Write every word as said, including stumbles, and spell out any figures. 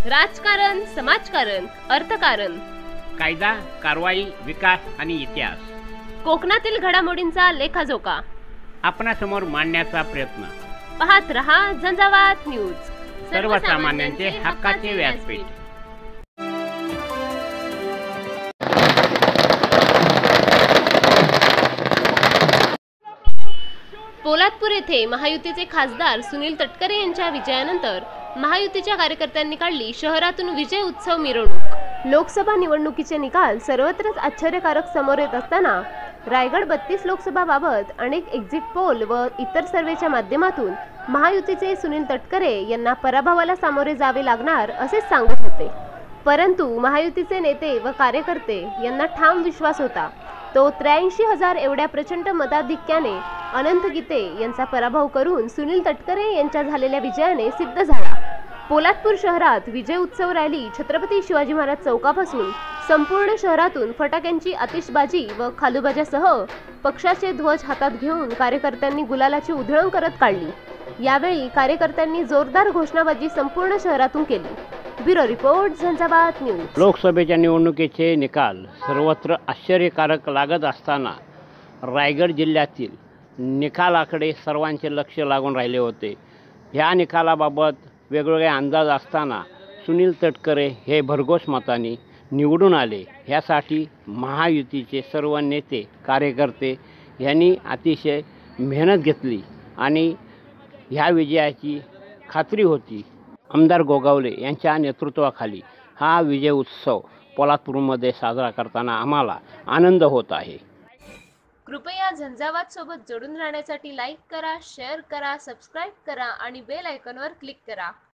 राजकारण, समाजकारण, अर्थकारण, कायदा, कारवाई, विकास आणि इतिहास, कोकणातील घडामोडींचा लेखाजोखा आपणासमोर मांडण्याचा प्रयत्न. पाहत रहा झंझावात न्यूज, सर्वसामान्यांचे हक्काचे व्यासपीठ. पोलादपूर येथे महायुतीचे खासदार सुनील तटकरे यांच्या विजयानंतर महायुतीच्या कार्यकर्त्यांनी काढली शहरातून विजय उत्सव मिरवणूक. लोकसभा निवडणुकीचे निकाल सर्वत्रच आश्चर्यकारक समोर येत असताना रायगड बत्तीस लोकसभाबाबत अनेक एक्झिट पोल व इतर सर्वेच्या माध्यमातून महायुतीचे सुनील तटकरे यांना पराभवाला सामोरे जावे लागणार असेच सांगत होते. परंतु महायुतीचे नेते व कार्यकर्ते यांना ठाम विश्वास होता. तो त्र्याऐंशी हजार एवढ्या प्रचंड मताधिक्याने अनंत गीते यांचा पराभव करून सुनील तटकरे यांच्या झालेल्या विजयाने सिद्ध झाला. पोलादपूर शहरात विजय उत्सव रॅली छत्रपती शिवाजी महाराज चौकापासून संपूर्ण शहरातून फटाक्यांची आतिषबाजी व खालूबाजासह पक्षाचे ध्वज हातात घेऊन कार्यकर्त्यांनी गुलालाची उधळण करत काढली. यावेळी कार्यकर्त्यांनी जोरदार घोषणाबाजी संपूर्ण शहरातून केली. Bureau report, Jhanjhavat news. लोकसभेच्या निवडणुकीचे निकाल सर्वत्र आश्चर्यकारक लागत असताना रायगड जिल्ह्यातील निकालाकडे सर्वांचे लक्ष लागून राहिले होते. ह्या निकालाबाबत वेगवेगळे अंदाज असताना सुनील तटकरे हे भरघोस मताने निवडून आले. ह्यासाठी महायुतीचे सर्व नेते कार्यकर्ते यांनी अतिशय मेहनत घेतली आणि ह्या विजयाची खात्री होती. आमदार गोगावले यांच्या नेतृत्वाखाली हा विजय उत्सव पोलादपूरमध्ये साजरा करताना आम्हाला आनंद होत आहे. कृपया झंझावात सोबत जोडून राहण्यासाठी लाईक करा, शेअर करा, सबस्क्राईब करा आणि बेल आयकॉनवर क्लिक करा.